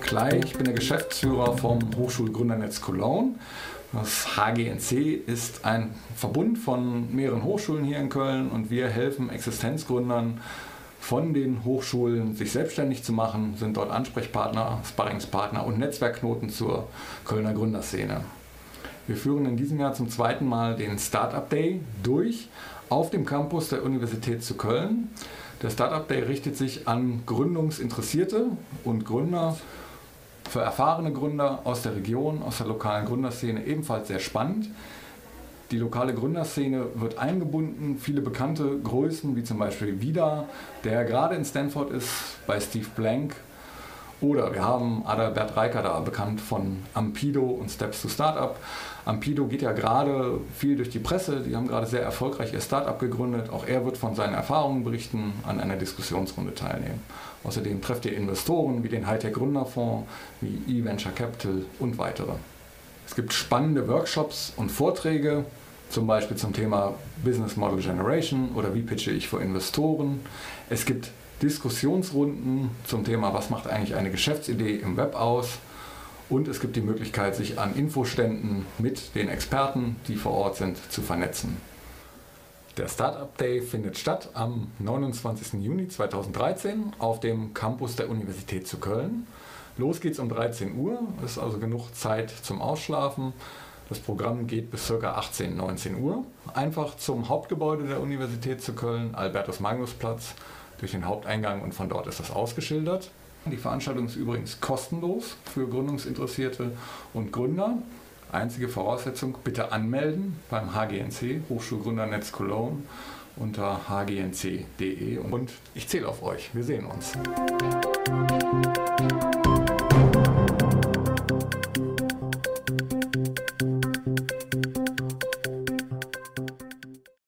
Klei, ich bin der Geschäftsführer vom Hochschulgründernetz Cologne. Das HGNC ist ein Verbund von mehreren Hochschulen hier in Köln und wir helfen Existenzgründern von den Hochschulen, sich selbstständig zu machen, sind dort Ansprechpartner, Sparringspartner und Netzwerkknoten zur Kölner Gründerszene. Wir führen in diesem Jahr zum zweiten Mal den Startup Day durch auf dem Campus der Universität zu Köln. Der Startup Day richtet sich an Gründungsinteressierte und Gründer, für erfahrene Gründer aus der Region, aus der lokalen Gründerszene ebenfalls sehr spannend. Die lokale Gründerszene wird eingebunden, viele bekannte Größen wie zum Beispiel Vida, der gerade in Stanford ist, bei Steve Blank. Oder wir haben Adalbert Reiker da, bekannt von Ampido und Steps to Startup. Ampido geht ja gerade viel durch die Presse, die haben gerade sehr erfolgreich ihr Startup gegründet. Auch er wird von seinen Erfahrungen berichten, an einer Diskussionsrunde teilnehmen. Außerdem trefft ihr Investoren wie den Hightech Gründerfonds, wie eVenture Capital und weitere. Es gibt spannende Workshops und Vorträge, zum Beispiel zum Thema Business Model Generation oder wie pitche ich vor Investoren. Es gibt Diskussionsrunden zum Thema, was macht eigentlich eine Geschäftsidee im Web aus. Und es gibt die Möglichkeit, sich an Infoständen mit den Experten, die vor Ort sind, zu vernetzen. Der Startup Day findet statt am 29. Juni 2013 auf dem Campus der Universität zu Köln. Los geht's um 13 Uhr, ist also genug Zeit zum Ausschlafen. Das Programm geht bis ca. 18, 19 Uhr. Einfach zum Hauptgebäude der Universität zu Köln, Albertus-Magnus-Platz, durch den Haupteingang und von dort ist das ausgeschildert. Die Veranstaltung ist übrigens kostenlos für Gründungsinteressierte und Gründer. Einzige Voraussetzung, bitte anmelden beim HGNC, Hochschulgründernetz Cologne, unter hgnc.de. Und ich zähle auf euch. Wir sehen uns.